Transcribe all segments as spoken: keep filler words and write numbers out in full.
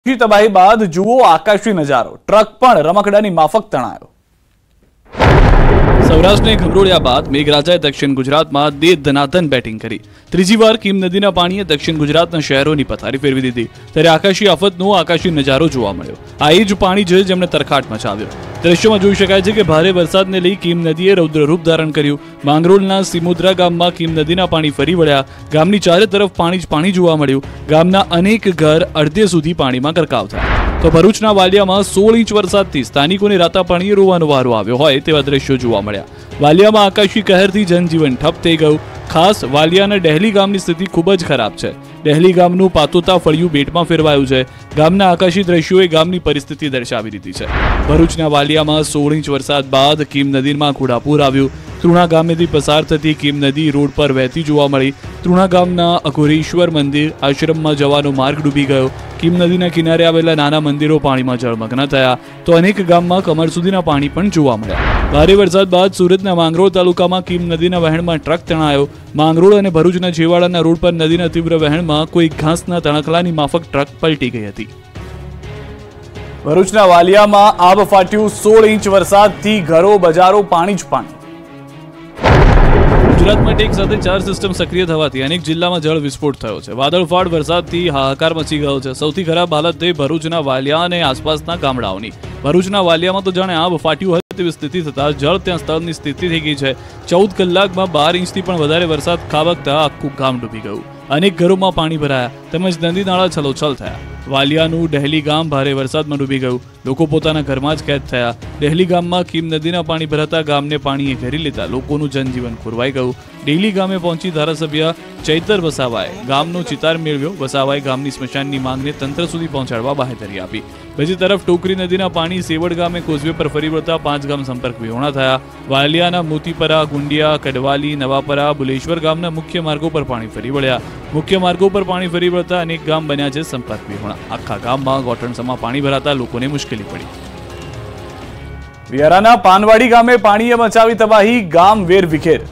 તબાહી બાદ જુઓ આકાશી નજારો, ટ્રક પણ રમકડાની માફક તણાયો। સૌરાષ્ટ્રને ગભરોળ્યા બાદ મેઘરાજાએ દક્ષિણ ગુજરાતમાં દે ધનાધન બેટિંગ કરી। ત્રીજી વાર કીમ નદીના પાણીએ દક્ષિણ ગુજરાતના શહેરોની પથારી ફેરવી દીધી, ત્યારે આકાશી આફતનો આકાશી નજારો જોવા મળ્યો। આ એ જ પાણી છે જેમણે તરખાટ મચાવ્યો। દ્રશ્યોમાં જોઈ શકાય છે કે ભારે વરસાદને લઈ કીમ નદીએ રૌદ્ર રૂપ ધારણ કર્યું। માંગરોળના સિમુદ્રા ગામમાં કીમ નદીના પાણી ફરી વળ્યા। ગામની ચારે તરફ પાણી જ પાણી જોવા મળ્યું। ગામના અનેક ઘર અડધે સુધી પાણીમાં ગરકાવ થયા। તો ભરૂચના વાલિયામાં સોળ ઇંચ વરસાદથી સ્થાનિકોને રાતા પાણીએ રોવાનો વારો આવ્યો હોય તેવા દ્રશ્યો જોવા મળ્યા। વાલિયામાં આકાશી કહેરથી જનજીવન ઠપ થઈ ગયું। ખાસ વાલિયાના ડહેલી ગામની સ્થિતિ ખૂબ જ ખરાબ છે। ડહેલી ગામનું પાતોતા ફળિયું બેટમાં ફેરવાયું છે। ગામના આકાશી દ્રશ્યોએ ગામની પરિસ્થિતિ દર્શાવી દીધી છે। ભરૂચના વાલિયામાં સોળ ઇંચ વરસાદ બાદ કીમ નદીમાં ઘોડાપૂર આવ્યું। તૃણા ગામેથી પસાર થતી કીમ નદી રોડ પર વહેતી જોવા મળી। તૃણા ગામના અઘોરેશ્વર મંદિર આશ્રમમાં જવાનો માર્ગ ડૂબી ગયો। કીમ નદીના કિનારે આવેલા નાના મંદિરો પાણીમાં જળમગ્ન થયા, તો અનેક ગામમાં કમર સુધીના પાણી પણ જોવા મળ્યા। ભારે વરસાદ બાદ સુરતના માંગરોળ તાલુકામાં કીમ નદીના વહેણમાં ટ્રક તણાયો। માંગરોળ અને ભરૂચના જેવાડાના રોડ પર નદીના તીવ્ર વહેણમાં કોઈ ઘાસના તણખલાની માફક ટ્રક પલટી ગઈ હતી। ભરૂચના વાલિયામાં આબ ફાટ્યું। સોળ ઇંચ વરસાદથી ઘરો બજારો પાણી જ પાણી। ગુજરાત માટે એક સાથે ચાર સિસ્ટમ સક્રિય થવાથી અનેક જિલ્લામાં જળ વિસ્ફોટ થયો છે। વાદળફાડ વરસાદથી હાહાકાર મચી ગયો છે। સૌથી ખરાબ હાલત થઈ ભરૂચના વાલિયા અને આસપાસના ગામડાઓની। ભરૂચના વાલિયામાં તો જાણે આબ ફાટ્યું હોય તેવી સ્થિતિ થતા જળ ત્યાં સ્થળની સ્થિતિ થઈ ગઈ છે। ચૌદ કલાકમાં બાર ઇંચથી પણ વધારે વરસાદ ખાબકતા આખું ગામ ડૂબી ગયું। અનેક ઘરોમાં પાણી ભરાયા તેમજ નદી નાળા છલોછલ થયા। વાલિયાનું ડહેલી ગામ ભારે વરસાદમાં ડૂબી ગયું। લોકો પોતાના ઘરમાં જ કેદ થયા। ડહેલી ગામમાં કીમ નદીના પાણી ભરાતા ગામને પાણીએ ઘેરી લેતા લોકોનું જનજીવન ખોરવાઈ ગયું। ડેલી ગામે પહોંચી ધારાસભ્ય ચૈતર વસાવાએ ગામનો ચિતાર મેળવ્યો। વસાવાએ ગામની સ્મશાનની માંગને તંત્ર સુધી પહોંચાડવા બાહેધરી આપી। બીજી તરફ ટોકરી નદીના પાણી સેવડ ગામે કોઝવે પર ફરી વળતા પાંચ ગામ સંપર્ક વિહોણા થયા। વાલિયાના મોતીપરા, ગુંડિયા, કડવાલી, નવાપરા, બુલેશ્વર ગામના મુખ્ય માર્ગો પર પાણી ફરી વળ્યા। મુખ્ય માર્ગો પર પાણી ફરી વળતા અનેક ગામ બન્યા છે સંપર્ક વિહોણા। આખા ગામમાં ગોઠણસમાં પાણી ભરાતા લોકોને મુશ્કેલી પડી। વિયારાના પાનવાડી ગામે પાણીએ મચાવી તબાહી, ગામ વેર વિખેર।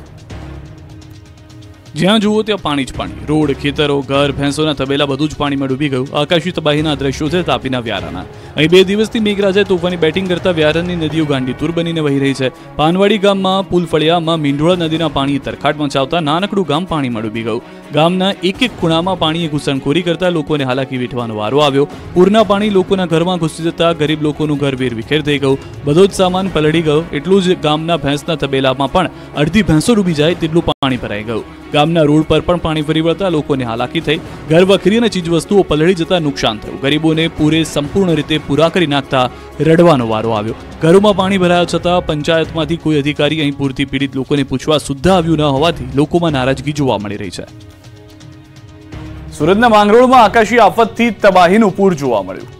જ્યાં જુઓ ત્યાં પાણી જ પાણી। રોડ, ખેતરો, ઘર, ભેંસોના તબેલા બધું જ પાણીમાં ડૂબી ગયું। આકાશી તબાહીના દ્રશ્યો છે તાપીના વ્યારાના। અહીં બે દિવસથી મેઘરાજાએ તોફાની બેટિંગ કરતા વ્યારાની નદીઓ ગાંડીતુર બનીને વહી રહી છે। પાનવાડી ગામમાં પુલફળિયામાં મીંઢોળા નદીના પાણીએ તરખાટ મચાવતા નાનકડું ગામ પાણીમાં ડૂબી ગયું। ગામના એક એક ખૂણામાં પાણીએ ઘૂસણખોરી કરતા લોકોને હાલાકી વેઠવાનો વારો આવ્યો। પૂરના પાણી લોકોના ઘરમાં ઘૂસી જતા ગરીબ લોકોનું ઘર વેર વિખેર થઈ ગયું। બધો જ સામાન પલળી ગયો। એટલું જ ગામના ભેંસના તબેલામાં પણ અડધી ભેંસો ડૂબી જાય તેટલું પાણી ભરાઈ ગયું। ગામના રોડ પર પણ પાણી ફરી વળતા લોકોને હાલાકી થઈ। ઘર વખરી અને ચીજવસ્તુઓ પલળી જતા નુકસાન થયું। ગરીબોને પૂરે સંપૂર્ણ રીતે પૂરા કરી નાખતા રડવાનો વારો આવ્યો। ઘરોમાં પાણી ભરાયા છતાં પંચાયતમાંથી કોઈ અધિકારી અહીં પૂરથી પીડિત લોકોને પૂછવા સુદ્ધા આવ્યું ન હોવાથી લોકોમાં નારાજગી જોવા મળી રહી છે। સુરતના માંગરોળમાં આકાશી આફતથી તબાહીનું પૂર જોવા મળ્યું।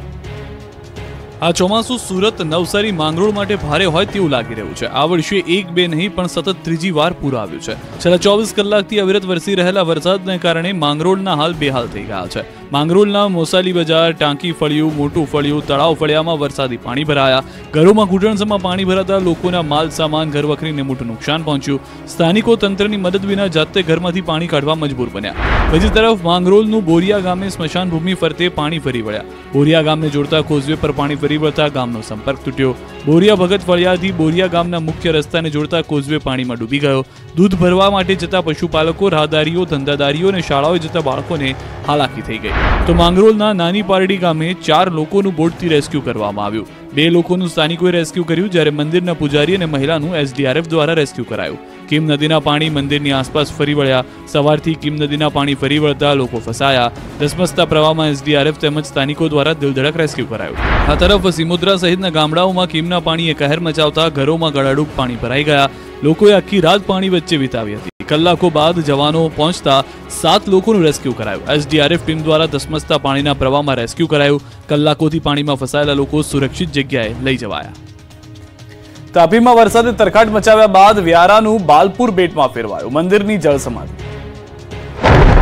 આ ચોમાસું સુરત, નવસારી, માંગરોળ માટે ભારે હોય તેવું લાગી રહ્યું છે। આ વર્ષે એક બે નહીં પણ સતત ત્રીજી વાર પૂર આવ્યું છે। છેલ્લા ચોવીસ કલાકથી અવિરત વરસી રહેલા વરસાદને કારણે માંગરોળના હાલ બેહાલ થઈ ગયા છે। માંગરોળના મોસાલી બજાર, ટાંકી ફળિયું, મોટું ફળિયું, તળાવ ફળિયામાં વરસાદી પાણી ભરાયા। ઘરોમાં ઘૂંટણસમાં પાણી ભરાતા લોકોના માલ સામાન, ઘર વખરીને મોટું નુકસાન પહોંચ્યું। સ્થાનિકો તંત્રની મદદ વિના જાતે ઘરમાંથી પાણી કાઢવા મજબૂર બન્યા। બીજી તરફ માંગરોળનું બોરિયા ગામે સ્મશાન ભૂમિ ફરતે પાણી ફરી વળ્યા। બોરિયા ગામને જોડતા કોઝવે પર પાણી ફરી વળતા ગામનો સંપર્ક તૂટ્યો। બોરિયા ભગત ફળિયાથી બોરિયા ગામના મુખ્ય રસ્તાને જોડતા કોઝવે પાણીમાં ડૂબી ગયો। દૂધ ભરવા માટે જતા પશુપાલકો, રાહદારીઓ, ધંધાદારીઓ અને શાળાઓએ જતા બાળકોને હાલાકી થઈ ગઈ। તો માંગરોળના નાની પારડી ગામે ચાર લોકોનું બોટથી રેસ્ક્યુ કરવામાં આવ્યું। બે લોકોનું સ્થાનિકોએ રેસ્ક્યુ કર્યું, જ્યારે મંદિરના પૂજારી અને મહિલાનું એસડીઆરએફ દ્વારા રેસ્ક્યુ કરાયું। કીમ નદીના પાણી મંદિરની આસપાસ ફરી વળ્યા। સવારથી કીમ નદીના પાણી ફરી વળતા લોકો ફસાયા। ધસમસતા પ્રવાહમાં એસડીઆરએફ તેમજ સ્થાનિકો દ્વારા દિલધડક રેસ્ક્યુ કરાયું। આ તરફ સિમુદ્રા સહિતના ગામડાઓમાં કીમના પાણીએ કહેર મચાવતા ઘરોમાં ગળાડૂબ પાણી ભરાઈ ગયા। લોકોએ આખી રાત પાણી વચ્ચે વિતાવી હતી। કલાકો બાદ જવાનો પહોંચતા સાત લોકોનું રેસ્ક્યુ કરાયું। એસડીઆરએફ ટીમ દ્વારા ધસમસતા પાણીના પ્રવાહમાં રેસ્ક્યુ કરાયું। કલાકોથી પાણીમાં ફસાયેલા લોકો સુરક્ષિત જગ્યાએ લઈ જવાયા। તાપીમાં વરસાદે તરખાટ મચાવ્યા બાદ વ્યારાનું બાલપુર બેટમાં ફેરવાયું। મંદિરની જળ સમાધિ।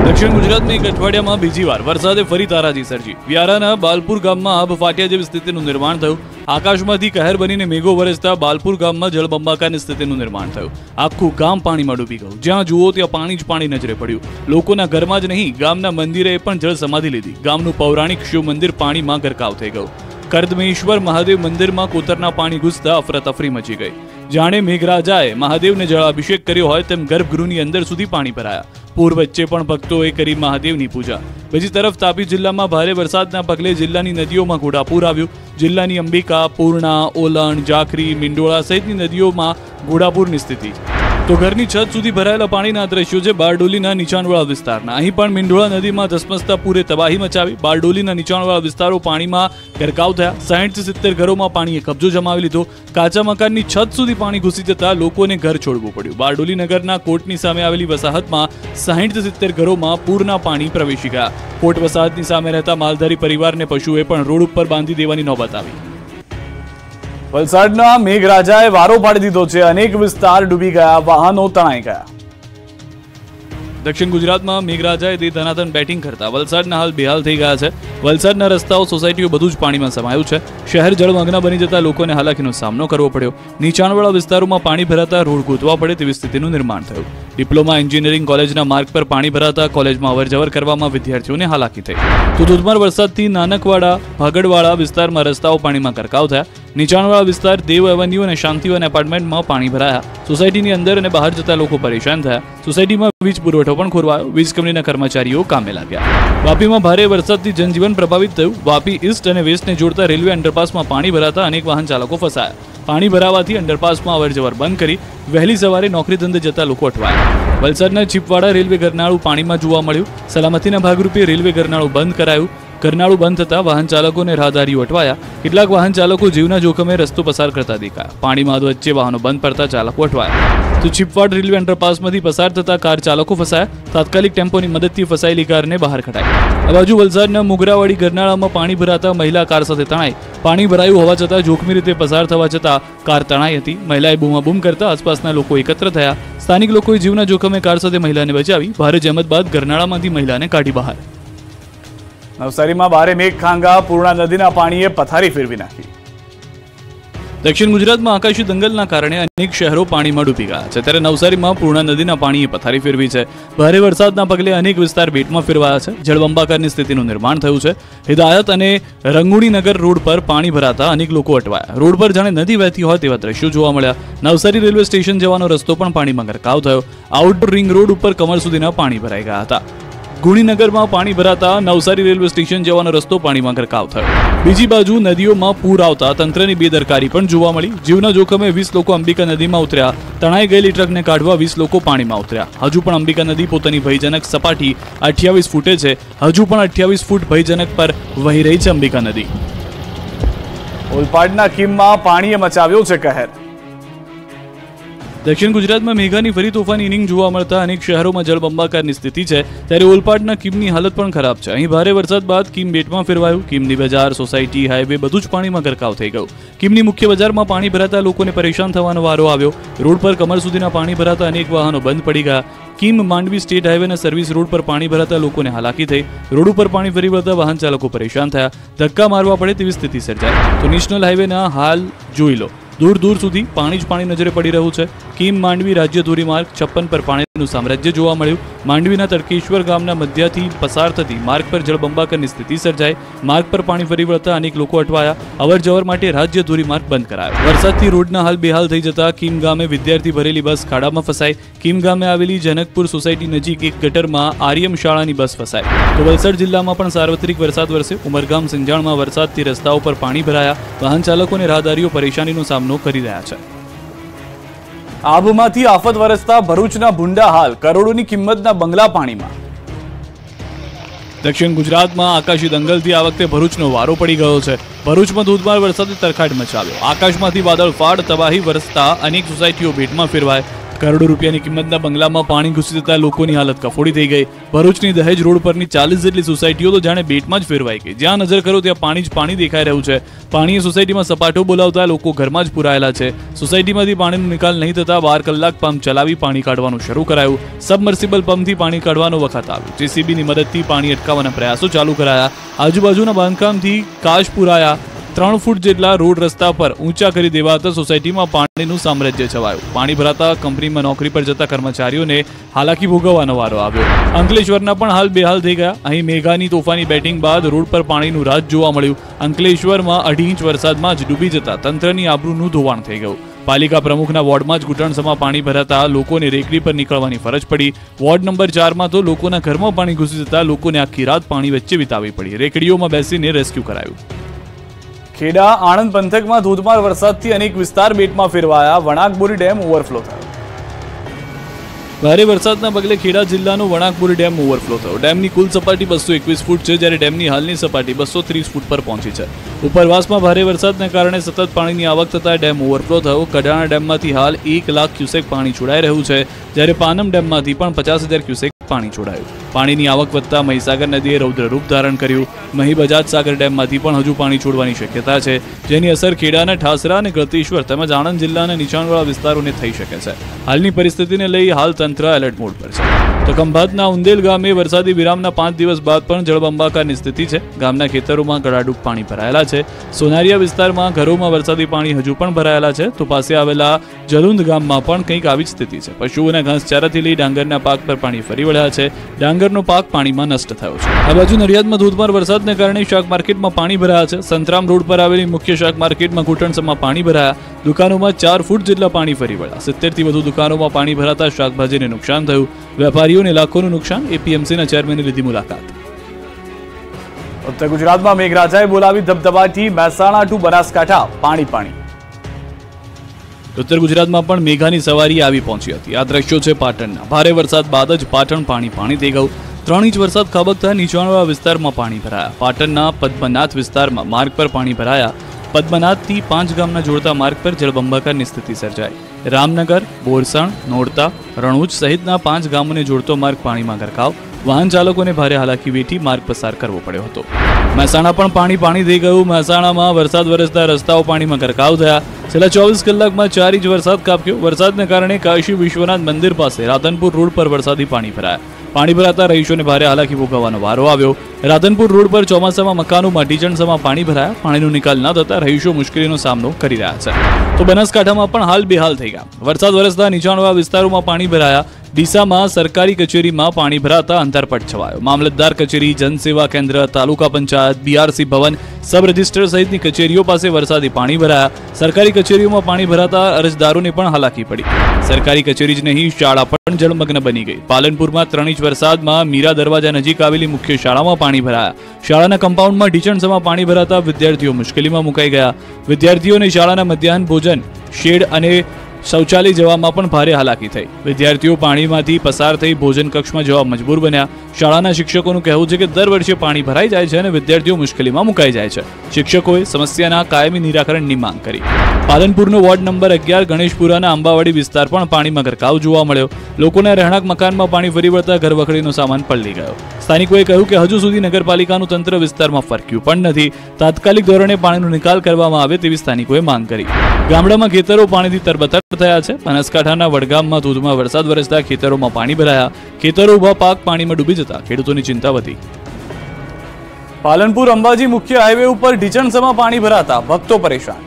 દક્ષિણ ગુજરાતમાં એક અઠવાડિયામાં બીજી વાર વરસાદે ફરી તારાજી સર્જી. વ્યારાના બાલપુર ગામમાં આબ ફાટ્યા જેવી સ્થિતિનું નિર્માણ થયું. આકાશમાંથી કહેર બનીને મેઘો વરસતા બાલપુર ગામમાં જળબંબાકારની સ્થિતિનું નિર્માણ થયું. આખું ગામ પાણીમાં ડૂબી ગયું. જ્યાં જુઓ ત્યાં પાણી જ પાણી નજરે પડ્યું. લોકોના ઘરમાં જ નહીં, ગામના મંદિરે પણ જળ સમાધિ લીધી. ગામનું પૌરાણિક શિવ મંદિર પાણીમાં ગરકાવ થઈ ગયું. કર્દમેશ્વર મહાદેવ મંદિરમાં કોતરના પાણી ઘૂસતા અફરાતફરી મચી ગઈ. જાણે મેઘરાજાએ મહાદેવને જળાભિષેક કર્યો હોય તેમ ગર્ભગૃહની અંદર સુધી પાણી ભરાયા. પૂર વચ્ચે પણ ભક્તોએ કરી મહાદેવની પૂજા. બીજી તરફ તાપી જિલ્લામાં ભારે વરસાદના પગલે જિલ્લાની નદીઓમાં ઘોડાપૂર આવ્યું. જિલ્લાની અંબિકા, પૂર્ણા, ઓલણ, જાખરી, મિંડોળા સહિતની નદીઓમાં ઘોડાપૂરની સ્થિતિ. તો ઘરની છત સુધી ભરાયેલા પાણીના દ્રશ્યો છે બારડોલીના નીચાણવાળા વિસ્તારના. અહીં પણ મિંડોળા નદીમાં ધસમસતા પૂરે તબાહી મચાવી. બારડોલીના નીચાણવાળા વિસ્તારો પાણીમાં ગરકાવ થયા. સાહીઠ થી સિત્તેર ઘરોમાં પાણીએ કબજો જમાવી લીધો. કાચા મકાનની છત સુધી પાણી ઘૂસી જતા લોકોને ઘર છોડવું પડ્યું. બારડોલી નગરના કોટની સામે આવેલી વસાહતમાં સાહીઠ થી સિત્તેર ઘરોમાં પૂરના પાણી પ્રવેશી ગયા. કોટ વસાહતની સામે રહેતા માલધારી પરિવારને પશુએ પણ રોડ ઉપર બાંધી દેવાની નોબત આવી. વલસાડના મેઘરાજાએ વારો પાડી દીધો છે. અનેક વિસ્તાર ડૂબી ગયા, વાહનો તણાઈ ગયા. દક્ષિણ ગુજરાતમાં મેઘરાજાએ તે ધનાધન બેટિંગ કરતા વલસાડના હાલ બેહાલ થઈ ગયા છે. વલસાડના રસ્તાઓ, સોસાયટીઓ બધું જ પાણીમાં સમાયું છે. શહેર જળમગ્ન બની જતા લોકોને હાલાકીનો સામનો કરવો પડ્યો. નીચાણવાળા વિસ્તારોમાં પાણી ભરાતા રોડ ગોતવા પડે તેવી સ્થિતિનું નિર્માણ થયું. ડિપ્લોમા એન્જિનિયરિંગ કોલેજના માર્ગ પર પાણી ભરાતા કોલેજમાં અવરજવર કરવામાં વિદ્યાર્થીઓને હાલાકી થઈ. તો ધોધમાર વરસાદથી નાનકવાડા, ભાગડવાળા વિસ્તારમાં રસ્તાઓ પાણીમાં ગરકાવ થયા. નીચાણવાળા વિસ્તાર, દેવ એવન્યુ અને શાંતિવન એપાર્ટમેન્ટમાં પાણી ભરાયા. સોસાયટીની અંદર અને બહાર જતા લોકો પરેશાન થયા. સોસાયટીમાં વીજ પુરવઠો પણ ખોરવાયો. વીજ કંપનીના કર્મચારીઓ કામે લાગ્યા. વાપીમાં ભારે વરસાદથી જનજીવન પ્રભાવિત થયું. વાપી ઈસ્ટ અને વેસ્ટને જોડતા રેલવે અંડરપાસમાં પાણી ભરાતા અનેક વાહન ચાલકો ફસાયા. પાણી ભરાવાથી અંડરપાસમાં અવરજવર બંધ કરી વહેલી સવારે નોકરી ધંધે જતા લોકો અટવાયા. વલસાડના ચીપવાડા રેલવે ગરનાળું પાણીમાં જોવા મળ્યું. સલામતીના ભાગરૂપે રેલવે ગરનાળું બંધ કરાયું. ગરનાળું બંધ થતા વાહન ચાલકો અને રાહદારીઓ અટવાયા. કેટલાક વાહન ચાલકો જીવના જોખમે રસ્તો પસાર કરતા દેખાયા. પાણીમાં વચ્ચે વાહનો બંધ પડતા ચાલકો અટવાયા. તો ચીપવાડ રેલવે અંડરપાસમાંથી પસાર થતા કાર ચાલકો ફસાયા. તાત્કાલિક ટેમ્પોની મદદથી ફસાયેલી કારને બહાર કઢાઈ. આ બાજુ વલસાડના મુગરાવાડી ગરનાળામાં પાણી ભરાતા મહિલા કાર સાથે તણાઈ. પાણી ભરાયું હોવા છતાં જોખમી રીતે પસાર થવા છતાં કાર તણાઈ હતી. મહિલાએ બૂમાબૂમ કરતા આસપાસના લોકો એકત્ર થયા. સ્થાનિક લોકોએ જીવના જોખમે કાર સાથે મહિલાને બચાવી. ભારે જહેમત બાદ ગરનાળામાંથી મહિલાને કાઢી બહાર. નવસારીમાં ભારે મેઘખાંગા, પૂર્ણા નદીના પાણીએ પથારી ફેરવી નાખી. દક્ષિણ ગુજરાતમાં આકાશી દંગલના કારણે અનેક શહેરો પાણીમાં ડૂબી ગયા છે. ત્યારે નવસારીમાં પૂર્ણા નદીના પાણીએ પથારી ફેરવી છે. ભારે વરસાદના પગલે અનેક વિસ્તાર બેટમાં ફેરવાયા છે. જળબંબાકારની સ્થિતિનું નિર્માણ થયું છે. હિદાયત અને રંગુણીનગર રોડ પર પાણી ભરાતા અનેક લોકો અટવાયા. રોડ પર જાણે નદી વહેતી હોય તેવા દ્રશ્યો જોવા મળ્યા. નવસારી રેલવે સ્ટેશન જવાનો રસ્તો પણ પાણીમાં ગરકાવ થયો. આઉટડોર રિંગ રોડ ઉપર કમર સુધીના પાણી ભરાઈ ગયા હતા. ગુણીનગરમાં પાણી ભરાતા નવસારી રેલવે સ્ટેશન જવાનો રસ્તો પાણીમાં ગરકાવ થયો. બીજી બાજુ નદીઓમાં પૂર આવતા તંત્રની બેદરકારી પણ જોવા મળી. જીવના જોખમે વીસ લોકો અંબિકા નદીમાં ઉતર્યા. તણાઈ ગયેલી ટ્રકને કાઢવા વીસ લોકો પાણીમાં ઉતર્યા. હજુ પણ અંબિકા નદી પોતાની ભયજનક સપાટી અઠ્યાવીસ ફૂટે છે. હજુ પણ અઠ્યાવીસ ફૂટ ભયજનક પર વહી રહી છે અંબિકા નદી. ઓલપાડના કીમમાં પાણીએ મચાવ્યો છે કહેર. દક્ષિણ ગુજરાતમાં મેઘાની ફરી તોફાની ઇનિંગ જોવા મળતા અનેક શહેરોમાં જળબંબાકારની સ્થિતિ છે. ત્યારે ઓલપાડના કીમની હાલત પણ ખરાબ છે. અહીં ભારે વરસાદ બાદ કીમ બેટમાં ફેરવાયું. કીમની બજાર, સોસાયટી, હાઈવે બધું જ પાણીમાં ગરકાવ થઈ ગયું. કીમની મુખ્ય બજારમાં પાણી ભરાતા લોકોને પરેશાન થવાનો વારો આવ્યો. રોડ પર કમર સુધીના પાણી ભરાતા અનેક વાહનો બંધ પડી ગયા. કીમ માંડવી સ્ટેટ હાઈવેના સર્વિસ રોડ પર પાણી ભરાતા લોકોને હાલાકી થઈ. રોડ ઉપર પાણી ફરી વળતા વાહન ચાલકો પરેશાન થયા. ધક્કા મારવા પડે તેવી સ્થિતિ સર્જાઈ. તો નેશનલ હાઈવેના હાલ જોઈ લો. દૂર દૂર સુધી પાણી જ પાણી નજરે પડી રહ્યું છે. કીમ માંડવી રાજ્ય ધોરીમાર્ગ છપ્પન પર પાણીનું સામ્રાજ્ય જોવા મળ્યું. માંડવીના તડકેશ્વર ગામના મધ્યથી પસાર થતી માર્ગ પર જળબંબાકારની સ્થિતિ સર્જાઈ. માર્ગ પર પાણી ફરી વળતા અનેક લોકો અટવાયા. અવર જવર માટે રાજ્ય ધોરીમાર્ગ બંધ કરાયો. વરસાદથી રોડના હાલ બેહાલ થઈ જતા કીમ ગામે વિદ્યાર્થી ભરેલી બસ ખાડામાં ફસાઈ. કીમ ગામે આવેલી જનકપુર સોસાયટી નજીક એક ગટરમાં આર્યમ શાળાની બસ ફસાઈ. તો વલસાડ જિલ્લામાં પણ સાર્વત્રિક વરસાદ વરસ્યો. ઉમરગામ સિંજાણમાં વરસાદથી રસ્તાઓ પર પાણી ભરાયા. વાહન ચાલકો અને રાહદારીઓ પરેશાનીનો સામનો કરી રહ્યા છે. આબમાંથી આફત વરસતા ભરૂચના ભૂંડા હાલ, કરોડોની કિંમતના બંગલા પાણીમાં. દક્ષિણ ગુજરાતમાં આકાશી દંગલથી આ વખતે ભરૂચનો વારો પડી ગયો છે. ભરૂચમાં ધોધમાર વરસાદે તરખાટ મચાવ્યો. આકાશમાંથી વાદળ ફાડ તબાહી વરસતા અનેક સોસાયટીઓ ભેટમાં ફેરવાય. કરોડો રૂપિયાની કિંમતના બંગલામાં પાણી ઘૂસી જતા લોકોની હાલત કફોડી થઈ ગઈ. ભરૂચની દહેજ રોડ પરની ચાલીસ જેટલી સોસાયટીઓ તો જાણે બેટમાં જ ફેરવાઈ ગઈ. જ્યાં નજર કરો ત્યાં પાણી જ પાણી દેખાઈ રહ્યું છે. પાણીએ સોસાયટીમાં સપાટો બોલાવતા લોકો ઘરમાં જ પુરાયેલા છે. સોસાયટીમાંથી પાણીનો નિકાલ નહીં થતા બાર કલાક પંપ ચલાવી પાણી કાઢવાનું શરૂ કરાયું. સબમર્સિબલ પંપથી પાણી કાઢવાનો વખત આવ્યો. જેસીબીની મદદથી પાણી અટકાવવાના પ્રયાસો ચાલુ કરાયા. આજુબાજુના બાંધકામથી કાચ પુરાયા. ત્રણ ફૂટ જેટલા રોડ રસ્તા પર ઊંચા કરી દેવાતા સોસાયટીમાં પાણીનું સામ્રાજ્ય છવાયું. પાણી ભરાતા કંપનીમાં નોકરી પર જતા કર્મચારીઓને હાલાકી ભોગવવાનો વારો આવ્યો. અંકલેશ્વરના પણ હાલ બેહાલ થઈ ગયા. અહીં મેઘાની તોફાની બેટિંગ બાદ રોડ પર પાણીનું રાજ જોવા મળ્યું. અંકલેશ્વરમાં અઢી ઇંચ વરસાદમાં જ ડૂબી જતા તંત્રની આબરૂનું ધોવાણ થઈ ગયું. પાલિકા પ્રમુખના વોર્ડમાં જ ઘૂંટણસમાં પાણી ભરાતા લોકોને રેકડી પર નીકળવાની ફરજ પડી. વોર્ડ નંબર ચારમાં તો લોકોના ઘરમાં પાણી ઘૂસી જતા લોકોને આખી રાત પાણી વચ્ચે વિતાવવી પડી. રેકડીઓમાં બેસીને રેસ્ક્યુ કરાયું. ખેડા આણંદ પંથકમાં ધોધમાર વરસાદથી અનેક વિસ્તાર બેટમાં ફેરવાયા. વણાકબોરી ડેમ ઓવરફ્લો થયો. ભારે વરસાદના પગલે ખેડા જિલ્લાનો વણાકબોરી ડેમ ઓવરફ્લો થયો. ડેમની કુલ સપાટી બસો એકવીસ ફૂટ છે, જ્યારે ડેમની હાલની સપાટી બસો ત્રીસ ફૂટ પર પહોંચી છે. ઉપરવાસમાં ભારે વરસાદને કારણે સતત પાણીની આવક થતા ડેમ ઓવરફ્લો થયો. કડાણા ડેમમાંથી હાલ એક લાખ ક્યુસેક પાણી છોડાઈ રહ્યું છે, જ્યારે પાનમ ડેમમાંથી પણ પચાસ હજાર ક્યુસેક પાણી છોડાયું. પાણીની આવક વધતા મહીસાગર નદીએ રૌદ્ર રૂપ ધારણ કર્યું. મહી બજાજ સાગર ડેમમાંથી પણ હજુ પાણી છોડવાની શક્યતા છે, જેની અસર ખેડાના ઠાસરા અને ગળતેશ્વર તેમજ આણંદ જિલ્લાના નીચાણવાળા વિસ્તારોને થઈ શકે છે. હાલની પરિસ્થિતિને લઈ હાલ તંત્ર એલર્ટ મોડ પર છે. તો ખંભાતના ઉંદેલ ગામે વરસાદી વિરામના પાંચ દિવસ બાદ પણ જળબંબાકારની સ્થિતિ છે. ગામના ખેતરોમાં ગળાડૂબ પાણી ભરાયેલા છે. સોનારિયા વિસ્તારમાં ઘરોમાં વરસાદી પાણી હજુ પણ ભરાયેલા છે. તો પાસે આવેલા જલુંદ ગામમાં પણ કંઈક આવી જ સ્થિતિ છે. પશુઓના ઘાસચારાથી લઈ ડાંગરના પાક પર પાણી ફરી વળ્યા છે. ડાંગરનો પાક પાણીમાં નષ્ટ થયો છે. આ બાજુ નડિયાદમાં ધોધમાર વરસાદને કારણે શાક માર્કેટમાં પાણી ભરાયા છે. સંતરામ રોડ પર આવેલી મુખ્ય શાક માર્કેટમાં ઘૂંટણસમાં પાણી ભરાયા. દુકાનોમાં ચાર ફૂટ જેટલા પાણી ફરી વળ્યા. સિત્તેર થી વધુ દુકાનોમાં પાણી ભરાતા શાકભાજીને નુકસાન થયું. વેપારીઓને લાખોનું નુકસાન. એપીએમસીના ચેરમેને લીધી મુલાકાત. ઉત્તર ગુજરાતમાં મેઘરાજાએ બોલાવી ધબધબાટી. મહેસાણા ટુ બનાસકાંઠા પાણી પાણી. ઉત્તર ગુજરાતમાં પણ મેઘાની સવારી આવી પહોંચી હતી. આ દ્રશ્યો છે પાટણના. ભારે વરસાદ બાદ જ પાટણ પાણી પાણી થઈ ગયું. ત્રણ ઇંચ વરસાદ ખાબકતા નીચાણવાળા વિસ્તારમાં પાણી ભરાયા. પાટણના પદ્મનાથ વિસ્તારમાં માર્ગ પર પાણી ભરાયા. પદ્મનાથથી પાંચ ગામના જોડતા માર્ગ પર જળબંબાકારની સ્થિતિ સર્જાઈ. રામનગર, બોરસણ, નોરતા, રણુજ સહિતના પાંચ ગામોને જોડતો માર્ગ પાણીમાં ગરકાવ. વાહન ચાલકોને ભારે હાલાકી વેઠી માર્ગ પસાર કરવો પડ્યો હતો. મહેસાણા પણ પાણી પાણી થઈ ગયું. મહેસાણામાં વરસાદ વરસતા રસ્તાઓ પાણીમાં ગરકાવ થયા. છેલ્લા ચોવીસ કલાકમાં ચાર ઇંચ વરસાદ ખાબક્યો. વરસાદને કારણે કાશી વિશ્વનાથ મંદિર પાસે રાધનપુર રોડ પર વરસાદી પાણી ભરાયા. પાણી ભરાતા રહીશોને ભારે હાલાકી ભોગવવાનો વારો આવ્યો. રાધનપુર રોડ પર ચોમાસામાં મકાનોમાં ઢીચણસમાં પાણી ભરાયા. પાણીનો નિકાલ ન થતા રહીશો મુશ્કેલીનો સામનો કરી રહ્યા છે. તો બનાસકાંઠામાં પણ હાલ બેહાલ થઈ ગયા. વરસાદ વરસતા નીચાણવાળા વિસ્તારોમાં પાણી ભરાયા. ડીસામાં સરકારી કચેરીમાં પાણી ભરાતા અંતરપટ છવાયો. મામલતદાર કચેરી, જનસેવા કેન્દ્ર, તાલુકા પંચાયત, બીઆરસી ભવન, સબ રજિસ્ટર સહિતની કચેરીઓ પાસે વરસાદી પાણી ભરાયા. સરકારી કચેરીઓમાં પાણી ભરાતા અરજદારોને પણ હાલાકી પડી. સરકારી કચેરી જ નહીં, શાળા પણ જળમગ્ન બની ગઈ. પાલનપુરમાં ત્રણ ઇંચ વરસાદમાં મીરા દરવાજા નજીક આવેલી મુખ્ય શાળામાં પાણી ભરાયા. શાળાના કમ્પાઉન્ડમાં ઢીચણસમાં પાણી ભરાતા વિદ્યાર્થીઓ મુશ્કેલીમાં મુકાઈ ગયા. વિદ્યાર્થીઓને શાળાના મધ્યાહન ભોજન, શેડ અને શૌચાલય જવામાં પણ ભારે હાલાકી થઈ. વિદ્યાર્થીઓ પાણીમાંથી પસાર થઈ ભોજન કક્ષમાં જવા મજબૂર બન્યા. શાળાના શિક્ષકોનું કહેવું છે કે દર વર્ષે પાણી ભરાઈ જાય છે અને વિદ્યાર્થીઓ મુશ્કેલીમાં મુકાઈ જાય છે. શિક્ષકોએ સમસ્યાના કાયમી નિરાકરણની માંગ કરી. પાલનપુરનો વોર્ડ નંબર અગિયાર ગણેશપુરાના આંબાવાડી વિસ્તાર પણ પાણીમાં ગરકાવ જોવા મળ્યો. લોકોના રહેણાંક મકાનમાં પાણી ફરી વળતા ઘરવખરીનો સામાન પલળી ગયો. સ્થાનિકોએ કહ્યું કે હજુ સુધી નગરપાલિકાનું તંત્ર વિસ્તારમાં ફરક્યું પણ નથી. તાત્કાલિક ધોરણે પાણીનો નિકાલ કરવામાં આવે તેવી સ્થાનિકોએ માંગ કરી. ગામડામાં ખેતરો પાણીથી તરબતર થયા છે. બનાસકાંઠાના વડગામમાં ધોધમાર વરસાદ વરસતા ખેતરોમાં પાણી ભરાયા. ખેતરો ઉભા પાક પાણીમાં ડૂબી જતા ખેડૂતોની ચિંતા વધી. પાલનપુર અંબાજી મુખ્ય હાઈવે ઉપર ઢીચણસમાં પાણી ભરાતા ભક્તો પરેશાન.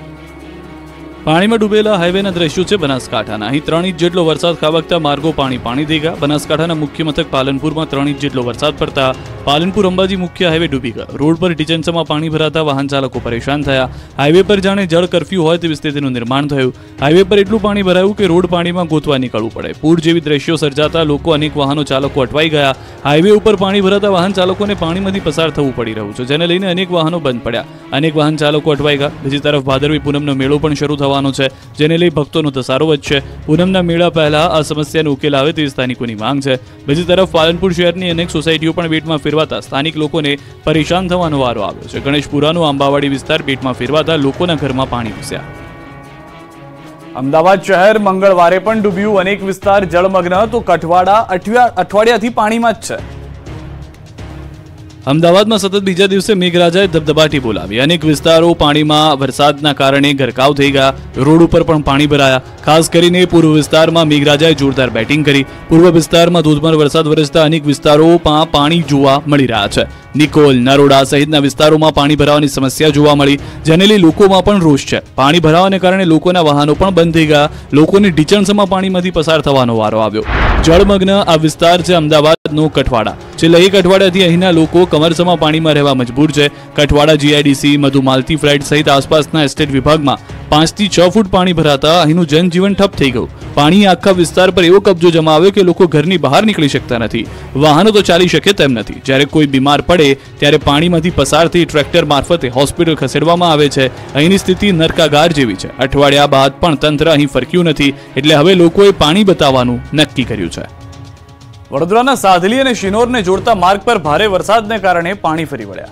પાણીમાં ડૂબેલા હાઈવેના દ્રશ્યો છે બનાસકાંઠાના. અહીં ત્રણ ઇંચ જેટલો વરસાદ ખાબકતા માર્ગો પાણી પાણી થઈ ગયા. બનાસકાંઠાના મુખ્ય મથક પાલનપુરમાં ત્રણ ઇંચ જેટલો વરસાદ પડતા પાલનપુર અંબાજી મુખ્ય હાઈવે ડૂબી ગયો. રોડ પર ઢીચણસમાં પાણી ભરાતા વાહન ચાલકો પરેશાન થયા. હાઈવે પર જાણે જળ કરફ્યુ હોય તેવી સ્થિતિનું નિર્માણ થયું. હાઈવે પર એટલું પાણી ભરાયું કે રોડ પાણીમાં ગોતવા નીકળવું પડે. પૂર જેવી દ્રશ્યો સર્જાતા લોકો અનેક વાહનો ચાલકો અટવાઈ ગયા. હાઈવે ઉપર પાણી ભરાતા વાહન ચાલકોને પાણીમાંથી પસાર થવું પડી રહ્યું છે, જેને લઈને અનેક વાહનો બંધ પડ્યા. અનેક વાહન ચાલકો અટવાઈ ગયા. બીજી તરફ ભાદરવી પૂનમનો મેળો પણ શરૂ થવાનો છે, જેને લઈ ભક્તોનો ધસારો વધશે. પૂનમના મેળા પહેલા આ સમસ્યાનો ઉકેલ આવે તેવી સ્થાનિકોની માંગ છે. બીજી તરફ પાલનપુર શહેરની અનેક સોસાયટીઓ પણ બેટમાં ફેરવાતા સ્થાનિક લોકોને પરેશાન થવાનો વારો આવ્યો છે. ગણેશપુરાનો આંબાવાડી વિસ્તાર બેટમાં ફેરવાતા લોકોના ઘરમાં પાણી ઘૂસ્યા. અમદાવાદ શહેર મંગળવારે પણ ડૂબ્યું, અનેક વિસ્તાર જળમગ્ન, તો કઠવાડા અઠવાડિયાથી પાણીમાં જ છે. અમદાવાદમાં સતત બીજા દિવસે મેઘરાજાએ ધબધબાટી બોલાવી. અનેક વિસ્તારો પાણીમાં વરસાદના કારણે ગરકાવ થઈ ગયા. રોડ ઉપર પણ પાણી ભરાયા. ખાસ કરીને પૂર્વ વિસ્તારમાં મેઘરાજાએ જોરદાર બેટિંગ કરી. પૂર્વ વિસ્તારમાં ધોધમાર વરસાદ વરસતા અનેક વિસ્તારોમાં પાણી જોવા મળી રહ્યા છે. નિકોલ, નરોડા સહિતના વિસ્તારોમાં પાણી ભરાવાની સમસ્યા જોવા મળી, જેને લઈ લોકોમાં પણ રોષ છે. પાણી ભરાવાને કારણે લોકોના વાહનો પણ બંધ થઈ ગયા. લોકોને ઢીચણસમાં પાણીમાંથી પસાર થવાનો વારો આવ્યો. જળમગ્ન આ વિસ્તાર છે અમદાવાદનો કઠવાડા. છેલ્લા એક અઠવાડિયાથી અહીંના લોકો કમરસમાં પાણીમાં રહેવા મજબૂર છે. કઠવાડા જીઆઈડીસી, મધુમાલતી ફ્લેટ સહિત આસપાસના એસ્ટેટ વિભાગમાં પાંચથી છ ફૂટ પાણી ભરાતા અહીંનું જનજીવન ઠપ થઈ ગયું. પાણી આખા વિસ્તાર પર એવો કબજો જમાવ્યો કે લોકો ઘરની બહાર નીકળી શકતા નથી. વાહનો તો ચાલી શકે તેમ નથી. જ્યારે કોઈ બીમાર પડે ત્યારે પાણીમાંથી પસાર થઈ ટ્રેક્ટર મારફતે હોસ્પિટલ ખસેડવામાં આવે છે. અહીંની સ્થિતિ નરકાગાર જેવી છે. અઠવાડિયા બાદ પણ તંત્ર અહીં ફરક્યું નથી, એટલે હવે લોકોએ પાણી બતાવવાનું નક્કી કર્યું છે. વડોદરાના સાધલી અને શિનોરને જોડતા માર્ગ પર ભારે વરસાદને કારણે પાણી ફરી વળ્યા.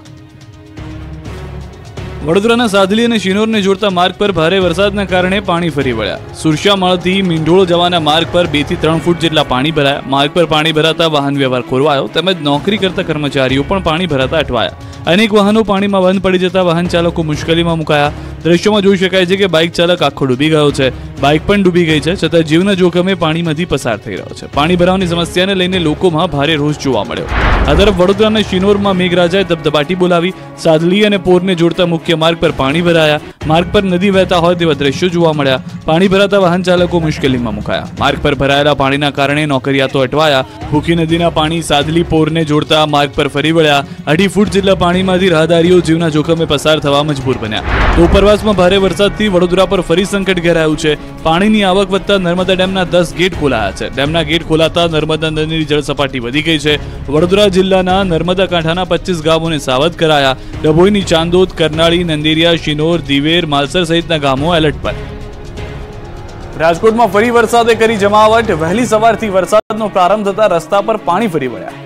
વડોદરાના સાધલી અને શિનોરને જોડતા માર્ગ પર ભારે વરસાદના કારણે પાણી ફરી વળ્યા. સુરશામાળથી મીંઢોળ જવાના માર્ગ પર બે થી ત્રણ ફૂટ જેટલા પાણી ભરાયા. માર્ગ પર પાણી ભરાતા વાહન વ્યવહાર ખોરવાયો, તેમજ નોકરી કરતા કર્મચારીઓ પણ પાણી ભરાતા અટવાયા. અનેક વાહનો પાણીમાં બંધ પડી જતા વાહન ચાલકો મુશ્કેલીમાં મુકાયા. દ્રશ્યોમાં જોઈ શકાય છે કે બાઇક ચાલક આખો ડૂબી ગયો છે. બાઇક પણ ડૂબી ગઈ છે, છતાં જીવના જોખમે પાણીમાંથી પસાર થઈ રહ્યો છે. પાણી ભરાવાની સમસ્યાને લઈને લોકોમાં ભારે રોષ જોવા મળ્યો. આ તરફ વડોદરાના શિનોરમાં મેઘરાજાએ ધબધબાટી બોલાવી. સાદલી અને પોરને જોડતા મુખ્ય માર્ગ પર પાણી ભરાયા. માર્ગ પર નદી વહેતા હોય તેવા દ્રશ્યો જોવા મળ્યા. પાણી ભરાતા વાહન ચાલકો મુશ્કેલીમાં મુકાયા. માર્ગ પર ભરાયેલા પાણીના કારણે નોકરિયાતો અટવાયા. ભૂખી નદીના પાણી સાદલી પોરને જોડતા માર્ગ પર ફરી વળ્યા. અઢી ફૂટ જેટલા પાણીમાંથી રાહદારીઓ જીવના જોખમે પસાર થવા મજબૂર બન્યા. તો ઉપરવાસમાં ભારે વરસાદથી વડોદરા પર ફરી સંકટ ઘેરાયું છે. પાણીની આવક વધતા નર્મદા ડેમના દસ ગેટ ખોલાયા છે. ડેમના ગેટ ખોલાતા નર્મદા નદીની જળ સપાટી વધી ગઈ છે. વડોદરા જિલ્લાના નર્મદા કાંઠાના પચીસ ગામોને સાવધ કરાયા. ડભોઈની ચાંદોદ, કરનાળી, નંદેરિયા, શિનોર, દિવેર, માલસર સહિતના ગામો એલર્ટ પર. રાજકોટમાં ફરી વરસાદે કરી જમાવટ. વહેલી સવારથી વરસાદનો પ્રારંભ થતા રસ્તા પર પાણી ફરી વળ્યા.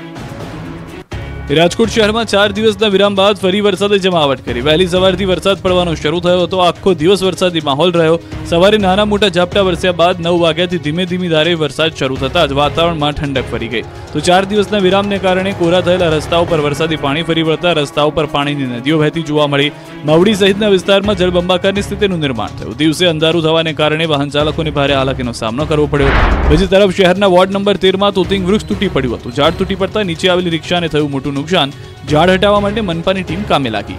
રાજકોટ શહેરમાં ચાર દિવસના વિરામ બાદ ફરી વરસાદે જમાવટ કરી. વહેલી સવારથી વરસાદ પડવાનો શરૂ થયો હતો. આખો દિવસ વરસાદી માહોલ રહ્યો. સવારે નાના મોટા ઝાપટા વરસ્યા બાદ નવ વાગ્યાથી ધીમે ધીમે ધારે વરસાદ શરૂ થતા જ વાતાવરણમાં ઠંડક ફરી ગઈ. તો ચાર દિવસના વિરામને કારણે કોરા થયેલા રસ્તાઓ પર વરસાદી પાણી ફરી વળતા રસ્તાઓ પર પાણીની નદીઓ વહેતી જોવા મળી. મવડી સહિતના વિસ્તારમાં જળબંબાકારની સ્થિતિનું નિર્માણ થયું. દિવસે અંધારું થવાને કારણે વાહન ચાલકોને ભારે હાલાકીનો સામનો કરવો પડ્યો. બીજી તરફ શહેરના વોર્ડ નંબર તેરમાં તોતિંગ વૃક્ષ તૂટી પડ્યું હતું. ઝાડ તૂટી પડતા નીચે આવેલી રિક્ષાને થયું મોટું નુકસાન. ઝાડ હટાવવા માટે મનપાની ટીમ કામે લાગી.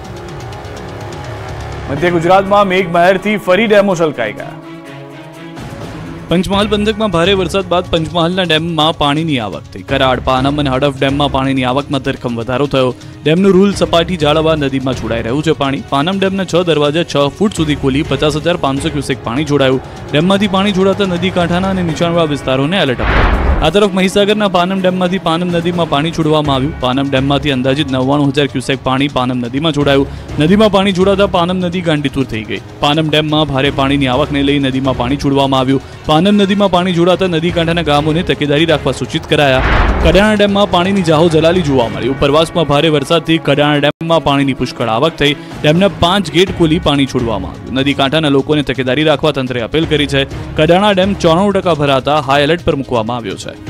મધ્ય ગુજરાતમાં મેઘમહેરથી ફરી ડેમો છલકાઈ ગયા. પંચમહાલ પંથકમાં ભારે વરસાદ બાદ પંચમહાલના ડેમમાં પાણીની આવક થઈ. કરાડ, પાનમ અને હડફ ડેમમાં પાણીની આવકમાં ધરખમ વધારો થયો. ડેમનું રૂલ સપાટી જાળવવા નદીમાં છોડાઈ રહ્યું છે પાણી. પાનમ ડેમના છ દરવાજા છ ફૂટ સુધી ખોલી પચાસ હજાર પાંચસો ક્યુસેક પાણી છોડાયું. ડેમમાંથી પાણી છોડાતા નદી કાંઠાના અને નીચાણવાળા વિસ્તારોને એલર્ટ અપાયું. આ તરફ મહીસાગરના પાનમ ડેમમાંથી પાનમ નદીમાં પાણી છોડવામાં આવ્યું. પાનમ ડેમમાંથી અંદાજિત નવ્વાણું હજાર ક્યુસેક પાણી પાનમ નદીમાં છોડાયું. નદીમાં પાણી છોડાતા પાનમ નદી ગાંડીતુર થઈ ગઈ. પાનમ ડેમમાં ભારે પાણીની આવકને લઈ નદીમાં પાણી છોડવામાં આવ્યું. પાનમ નદીમાં પાણી જોડાતા નદી કાંઠાના ગામોને તકેદારી રાખવા સૂચિત કરાયા. કડાણા ડેમમાં પાણીની જાહો જલાલી જોવા મળી. ઉપરવાસમાં ભારે વરસાદથી કડાણા ડેમમાં પાણીની પુષ્કળ આવક થઈ. ડેમના પાંચ ગેટ ખોલી પાણી છોડવામાં આવ્યું. નદી કાંઠાના લોકોને તકેદારી રાખવા તંત્રે અપીલ કરી છે. કડાણા ડેમ ચોરાણું ટકા ભરાતા હાઈ એલર્ટ પર મૂકવામાં આવ્યો છે.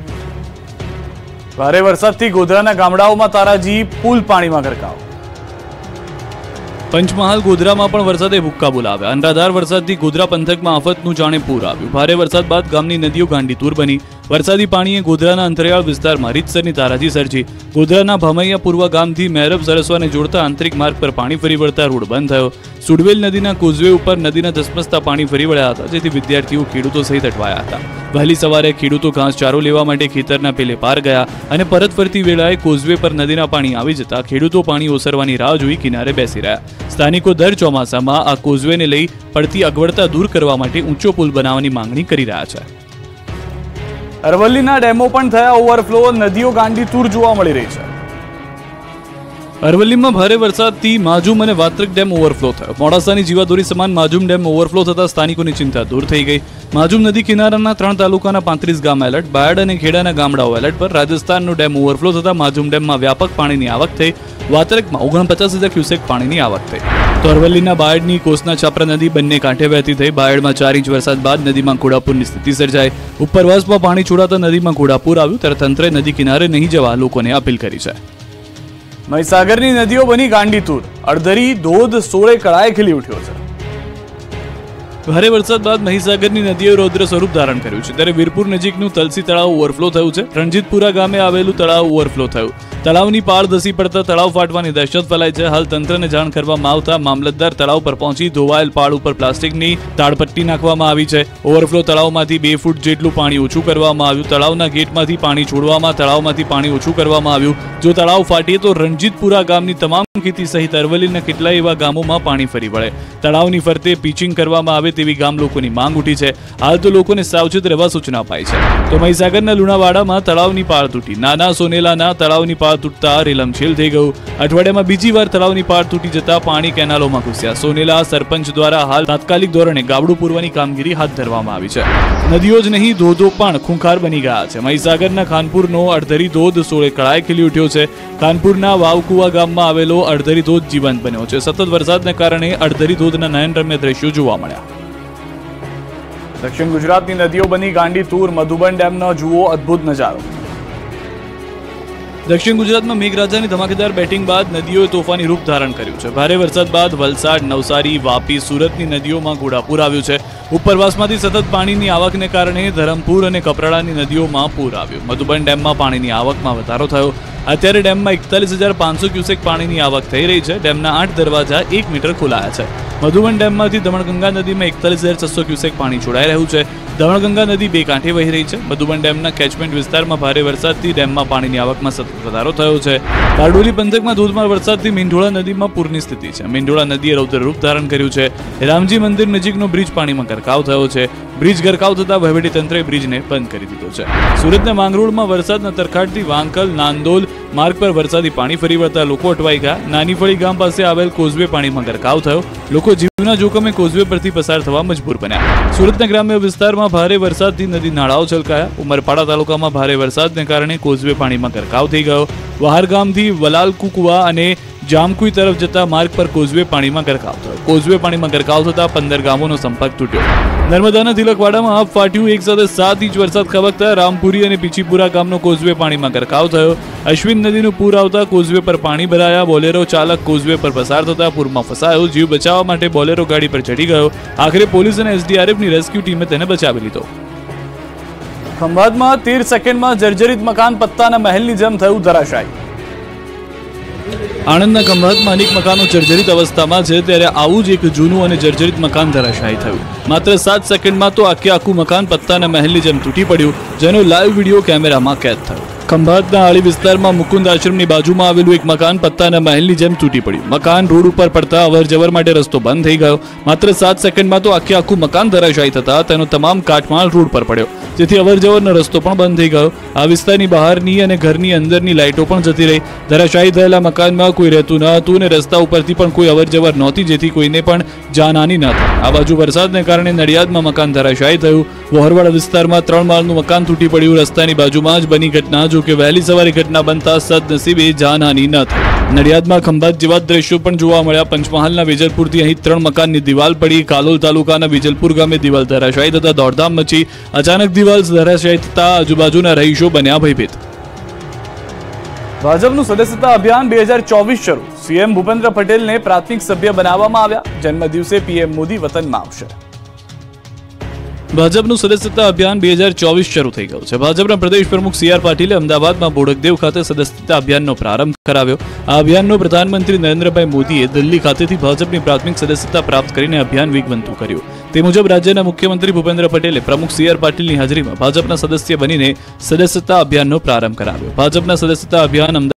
ભારે વરસાદથી ગોધરાના ગામડાઓમાં તારાજી પુલ પાણીમાં ગરકાવ. પંચમહાલ ગોધરામાં પણ વરસાદે ભૂક્કા બોલાવ્યા. અનરાધાર વરસાદથી ગોધરા પંથકમાં આફતનું જાણે પૂર આવ્યું. ભારે વરસાદ બાદ ગામની નદીઓ ગાંડીતુર બની. વરસાદી પાણીએ ગોધરાના અંતરિયાળ વિસ્તારમાં રીતસરની તારાજી સર્જી. ગોધરાના ભમૈયા પૂર્વ ગામથી મહેરબ સરસવાને જોડતા આંતરિક માર્ગ પર પાણી ફરી વળતા રોડ બંધ થયો. સુડવેલ નદીના કોઝવે ઉપર નદીના ધસમસતા પાણી ફરી વળ્યા હતા, જેથી વિદ્યાર્થીઓ ખેડૂતો સહિત અટવાયા હતા. વહેલી સવારે ખેડૂતો ઘાસચારો લેવા માટે ખેતરના પેલે પાર ગયા અને પરત ફરતી વેળાએ કોઝવે પર નદીના પાણી આવી જતા ખેડૂતો પાણી ઓસરવાની રાહ જોઈ કિનારે બેસી રહ્યા. સ્થાનિકો દર ચોમાસામાં આ કોઝવેને લઈ પડતી અગવડતા દૂર કરવા માટે ઊંચો પુલ બનાવવાની માંગણી કરી રહ્યા છે. અરવલ્લીના ડેમો પણ થયા ઓવરફ્લો. નદીઓ ગાંડીતુર જોવા મળી રહી છે. અરવલ્લીમાં ભારે વરસાદથી માજુમ અને વાત્રક ડેમ ઓવરફ્લો થયો. મોડાસાની જીવાદોરી સમાન માજુમ ડેમ ઓવરફ્લો થતા સ્થાનિકોની ચિંતા દૂર થઈ ગઈ. માજુમ નદી કિનારાના ત્રણ તાલુકાના પાંત્રીસ ગામ એલર્ટ, બાયડ અને ખેડાના ગામડાઓ એલર્ટ પર. રાજસ્થાનનો ડેમ ઓવરફ્લો થતા માજુમ ડેમમાં વ્યાપક પાણીની આવક થઈ. વાત્રકમાં ઓગણપચાસ હજાર ક્યુસેક પાણીની આવક થઈ. તો અરવલ્લીના બાયડની કોસના છાપરા નદી બંને કાંઠે વહેતી થઈ. બાયડમાં ચાર ઇંચ વરસાદ બાદ નદીમાં ઘોડાપૂરની સ્થિતિ સર્જાઈ. ઉપરવાસમાં પાણી છોડાતા નદીમાં ઘોડાપૂર આવ્યું ત્યારે તંત્રે નદી કિનારે નહીં જવા લોકોને અપીલ કરી છે. મહીસાગરની નદીઓ બની ગાંડીતુર. અડધરી ધોધ સોળે કળાએ ખીલી ઉઠ્યો છે. ભારે વરસાદ બાદ મહીસાગરની નદીઓ રૌદ્ર સ્વરૂપ ધારણ કર્યું છે ત્યારે વીરપુર નજીકનું તલસી તળાવ ઓવરફ્લો થયું છે. રણજીતપુરા ગામે આવેલું તળાવ ઓવરફ્લો થયું. તળાવની પાળ ધસી પડતા તળાવ ફાટવાની દહેશત ફેલાઈ છે. હાલ તંત્રને જાણ કરવામાં આવતા મામલતદાર તળાવ પર પહોંચી ધોવાયેલ પાળ ઉપર પ્લાસ્ટિકની તાડપટ્ટી નાખવામાં આવી છે. ઓવરફ્લો તળાવમાંથી બે ફૂટ જેટલું પાણી ઓછું કરવામાં આવ્યું. તળાવના ગેટમાંથી પાણી છોડવામાં તળાવમાંથી પાણી ઓછું કરવામાં આવ્યું. જો તળાવ ફાટીએ તો રણજીતપુરા ગામની તમામ ખેતી સહિત અરવલ્લીના કેટલાય એવા ગામોમાં પાણી ફરી વળે. તળાવની ફરતે પીચિંગ કરવામાં આવે તેવી ગામ લોકોની માંગ ઉઠી છે. હાલ તો લોકોને સાવચેત રહેવા સૂચના અપાઈ છે. તો મહીસાગરના લુણાવાડામાં તળાવની પાળ તૂટી. નાના સોનેલાના તળાવની પાળ તૂટતા રેલમછેલ થઈ ગયું. અઠવાડિયામાં બીજી વાર તળાવની પાળ તૂટી જતા પાણી કેનાલોમાં ઘૂસ્યા. સોનેલા સરપંચ દ્વારા હાલ તાત્કાલિક ધોરણે ગાબડું પૂરવાની કામગીરી હાથ ધરવામાં આવી છે. નદીઓ જ નહીં ધોધો પણ ખૂંખાર બની ગયા છે. મહીસાગરના ખાનપુરનો અડધરી ધોધ સોળે કળાએ ખીલી ઉઠ્યો છે. ખાનપુરના વાવકુવા ગામમાં આવેલો અડધરી ધોધ જીવંત બન્યો છે. સતત વરસાદને કારણે અડધરી ધોધના નયનરમ્ય દ્રશ્યો જોવા મળ્યા. દક્ષિણ ગુજરાતની નદીઓ બની ગાંડીતુર. મધુબન ડેમનો જુઓ અદ્ભુત નજારો. દક્ષિણ ગુજરાતમાં મેઘરાજાની ધમાકેદાર બેટિંગ બાદ નદીઓએ તોફાની રૂપ ધારણ કર્યું છે. ભારે વરસાદ બાદ વલસાડ, નવસારી, વાપી, સુરતની નદીઓમાં ઘોડાપૂર આવ્યું છે. ઉપરવાસમાંથી સતત પાણીની આવકને કારણે ધરમપુર અને કપરાડાની નદીઓમાં પૂર આવ્યું. મધુબન ડેમમાં પાણીની આવકમાં વધારો થયો. અત્યારે ડેમમાં એકતાલીસ હજાર પાંચસો ક્યુસેક પાણીની આવક થઈ રહી છે. ડેમના આઠ દરવાજા એક મીટર ખોલાયા છે. મધુબન ડેમમાંથી દમણગંગા નદીમાં એકતાલીસ હજાર છસો ક્યુસેક પાણી છોડાઈ રહ્યું છે. દમણગંગા નદી બે કાંઠે વહી રહી છે. મધુબન ડેમના કેચમેન્ટ વિસ્તારમાં ભારે વરસાદથી ડેમમાં પાણીની આવકમાં સતત વધારો થયો છે. બારડોલી પંથકમાં ધોધમાર વરસાદથી મીંઢોળા નદીમાં પૂરની સ્થિતિ છે. મીંઢોળા નદીએ રૌદ્ર રૂપ ધારણ કર્યું છે. રામજી મંદિર નજીકનો બ્રિજ પાણીમાં ગરકાવ થયો છે. બ્રિજ ગરકાવ થતા વહીવટીતંત્રે બ્રિજને બંધ કરી દીધો છે. સુરતના માંગરોળમાં વરસાદના તરખાટથી વાંકલ નાંદોલ માર્ગ પર વરસાદી પાણી ફરી વળતા લોકો અટવાઈ ગયા. નાનીફળી ગામ પાસે આવેલ કોઝવે પાણીમાં ગરકાવ થયો. લોકો જીવના જોખમે કોઝવે પરથી પસાર થવા મજબૂર બન્યા. સુરતના ગ્રામ્ય વિસ્તારમાં ભારે વરસાદથી નદી નાળાઓ છલકાયા. ઉમરપાડા તાલુકામાં ભારે વરસાદને કારણે કોઝવે પાણીમાં ગરકાવ થઈ ગયો. વહારગામથી વલાલકુકુવા અને જામકુઈ તરફ જતા માર્ગ પર કોઝવે પાણીમાં ગરકાવ થયો. કોઝવે પાણીમાં ગરકાવ થતા પંદર ગામોનો સંપર્ક તૂટ્યો. નર્મદાના તિલકવાડામાં આપ ફાટ્યું. એક સાથે સાત ઇંચ વરસાદ ખાબકતા રામપુરી અને પીછીપુરા ગામનો કોઝવે પાણીમાં ગરકાવ થયો. અશ્વિન નદીનું પૂર આવતા કોઝવે પર પાણી ભરાયા. બોલેરો ચાલક કોઝવે પર પસાર થતા પૂરમાં ફસાયો. જીવ બચાવવા માટે બોલેરો ગાડી પર ચડી ગયો. આખરે પોલીસ અને એસડીઆરએફની રેસ્ક્યુ ટીમે તેને બચાવી લીધો. ખંભાતમાં તેર સેકન્ડમાં જર્જરિત મકાન પત્તાના મહેલની જેમ થયું ધરાશાયી. આણંદના ખંભાતમાં અનેક મકાનો જર્જરિત અવસ્થામાં છે ત્યારે આવું જ એક જૂનું અને જર્જરિત મકાન ધરાશાયી થયું. માત્ર સાત સેકન્ડમાં તો આખે આખું મકાન પત્તાના મહેલની જેમ તૂટી પડ્યું, જેનો લાઈવ વિડીયો કેમેરામાં કેદ થયો. ખંભાતના આળી વિસ્તારમાં મુકુંદ આશ્રમની બાજુમાં આવેલું એક મકાન પત્તાના મહેલની જેમ તૂટી પડ્યું. મકાન રોડ ઉપર પડતા અવર જવર માટે રસ્તો બંધ થઈ ગયો. માત્ર સાત સેકન્ડમાં તો આખે આખું મકાન ધરાશાયી થતા તેનો તમામ કાટમાળ રોડ પર પડ્યો, જેથી અવર જવરનો રસ્તો પણ બંધ થઈ ગયો. આ વિસ્તારની બહારની અને ઘરની અંદરની લાઇટો પણ જતી રહી. ધરાશાયી થયેલા મકાનમાં કોઈ રહેતું ન હતું અને રસ્તા ઉપરથી પણ કોઈ અવર જવર નહોતી, જેથી કોઈને પણ જાનહાની ન થઈ. આ બાજુ વરસાદને કારણે નડિયાદમાં મકાન ધરાશાયી થયું. વહોરવાડા વિસ્તારમાં ત્રણ માળનું મકાન તૂટી પડ્યું. રસ્તાની બાજુમાં જ બની ઘટના, જો કે વહેલી સવારે ઘટના બનતા સદનસીબે જાનહાની ન થઈ. નડિયાદમાં ખંભાત જેવા દ્રશ્યો પણ જોવા મળ્યા. પંચમહાલના વેજલપુરથી અહીં ત્રણ મકાનની દિવાલ પડી. કાલોલ તાલુકાના વેજલપુર ગામે દિવાલ ધરાશાયી થતા દોડધામ મચી. અચાનક દિવાલ ધરાશાયી થતા આજુબાજુના રહીશો બન્યા ભયભીત. ભાજપનું સદસ્યતા અભિયાન બે હજાર ચોવીસ શરૂ. સીએમ ભૂપેન્દ્ર પટેલને પ્રાથમિક સભ્ય બનાવવામાં આવ્યા. જન્મ દિવસે પીએમ મોદી વતનમાં આવશે. ભાજપનું સદસ્યતા અભિયાન બે હજાર ચોવીસ શરૂ થઈ ગયું છે. ભાજપના પ્રદેશ પ્રમુખ સી આર પાટીલે અમદાવાદમાં બોડકદેવ ખાતે સદસ્યતા અભિયાનનો પ્રારંભ કરાવ્યો. આ અભિયાનનો પ્રધાનમંત્રી નરેન્દ્રભાઈ મોદીએ દિલ્હી ખાતેથી ભાજપની પ્રાથમિક સદસ્યતા પ્રાપ્ત કરીને અભિયાન વેગવંતું કર્યું. તે મુજબ રાજ્યના મુખ્યમંત્રી ભૂપેન્દ્ર પટેલે પ્રમુખ સી આર પાટીલની હાજરીમાં ભાજપના સદસ્ય બનીને સદસ્યતા અભિયાનનો પ્રારંભ કરાવ્યો. ભાજપના સદસ્યતા અભિયાન